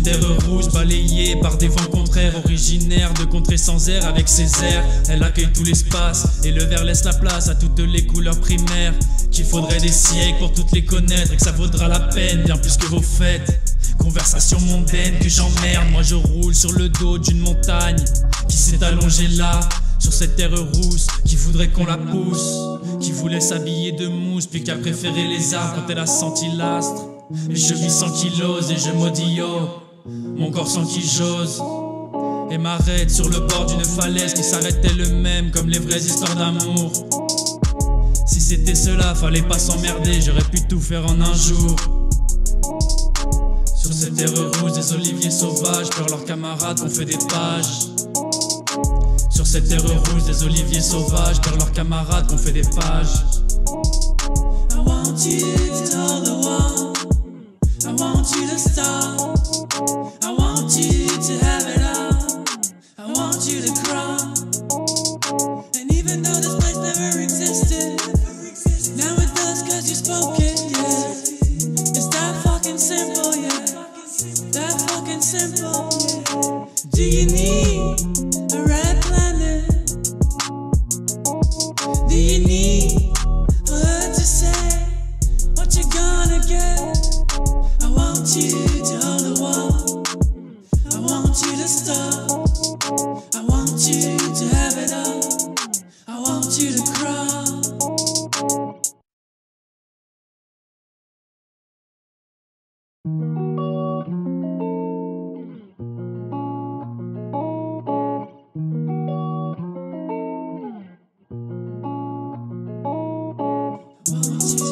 une terre rouge balayée par des vents contraires, originaire de contrées sans air avec ses airs. Elle accueille tout l'espace et le verre laisse la place à toutes les couleurs primaires, qu'il faudrait des siècles pour toutes les connaître et que ça vaudra la peine bien plus que vos fêtes. Conversation mondaine que j'emmerde, moi je roule sur le dos d'une montagne qui s'est allongée là, sur cette terre rousse, qui voudrait qu'on la pousse, qui voulait s'habiller de mousse, puis qui a préféré les arbres quand elle a senti l'astre. Mes chevilles 100 kilos et je maudis yo, mon corps sans qui j'ose. Et m'arrête sur le bord d'une falaise qui s'arrête elle-même comme les vraies histoires d'amour. Si c'était cela, fallait pas s'emmerder, j'aurais pu tout faire en un jour. Sur cette terre rouge, des oliviers sauvages pleurent leurs camarades qu'on fait des pages. Sur cette terre rouge, des oliviers sauvages pleurent leurs camarades qu'on fait des pages. I want you to hold the wall, I want you to stop, I want you to have it all, I want you to crawl. And even though this place never existed, now it does cause you spoke it, yeah. It's that fucking simple, yeah. That fucking simple, yeah. Do you need a red planet? Do you need for her to say what you're gonna get? I want you to hold the wall, I want you to stop, I want you to have it all, I want you to crawl. I want you